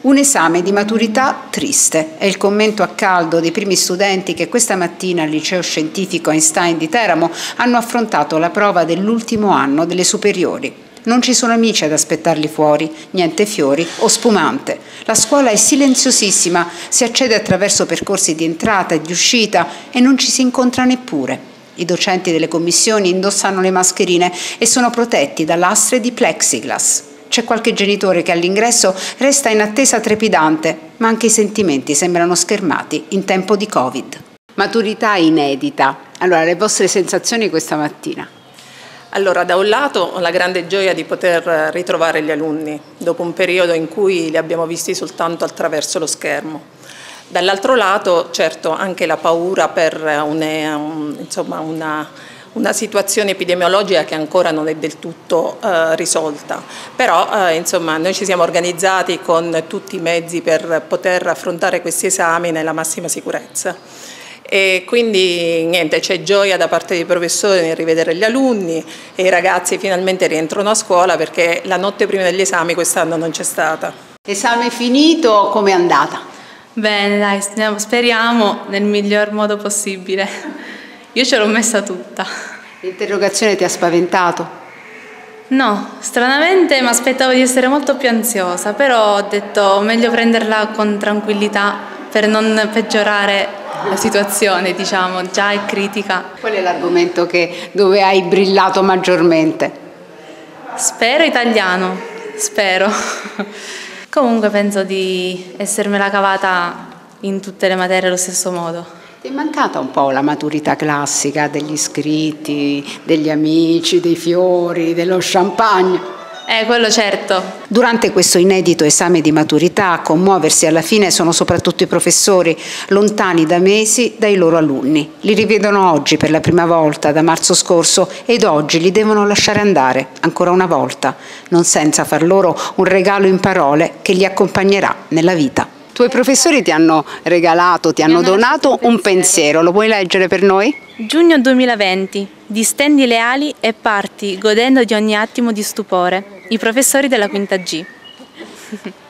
Un esame di maturità triste, è il commento a caldo dei primi studenti che questa mattina al Liceo Scientifico Einstein di Teramo hanno affrontato la prova dell'ultimo anno delle superiori. Non ci sono amici ad aspettarli fuori, niente fiori o spumante. La scuola è silenziosissima, si accede attraverso percorsi di entrata e di uscita e non ci si incontra neppure. I docenti delle commissioni indossano le mascherine e sono protetti da lastre di plexiglass. C'è qualche genitore che all'ingresso resta in attesa trepidante, ma anche i sentimenti sembrano schermati in tempo di Covid. Maturità inedita. Allora, le vostre sensazioni questa mattina? Allora, da un lato ho la grande gioia di poter ritrovare gli alunni, dopo un periodo in cui li abbiamo visti soltanto attraverso lo schermo. Dall'altro lato, certo, anche la paura per una situazione epidemiologica che ancora non è del tutto risolta, però noi ci siamo organizzati con tutti i mezzi per poter affrontare questi esami nella massima sicurezza. E quindi niente, c'è gioia da parte dei professori nel rivedere gli alunni e i ragazzi finalmente rientrano a scuola perché la notte prima degli esami quest'anno non c'è stata. Esame finito, com'è andata? Bene, dai, speriamo nel miglior modo possibile. Io ce l'ho messa tutta. L'interrogazione ti ha spaventato? No, stranamente mi aspettavo di essere molto più ansiosa, però ho detto meglio prenderla con tranquillità per non peggiorare la situazione, diciamo, già è critica. Qual è l'argomento dove hai brillato maggiormente? Spero italiano, spero. Comunque penso di essermela cavata in tutte le materie allo stesso modo. Ti è mancata un po' la maturità classica degli iscritti, degli amici, dei fiori, dello champagne? Quello certo. Durante questo inedito esame di maturità a commuoversi alla fine sono soprattutto i professori, lontani da mesi dai loro alunni. Li rivedono oggi per la prima volta da marzo scorso ed oggi li devono lasciare andare, ancora una volta, non senza far loro un regalo in parole che li accompagnerà nella vita. I tuoi professori ti hanno regalato, ti hanno donato un pensiero, lo puoi leggere per noi? Giugno 2020, distendi leali e parti godendo di ogni attimo di stupore. I professori della quinta G.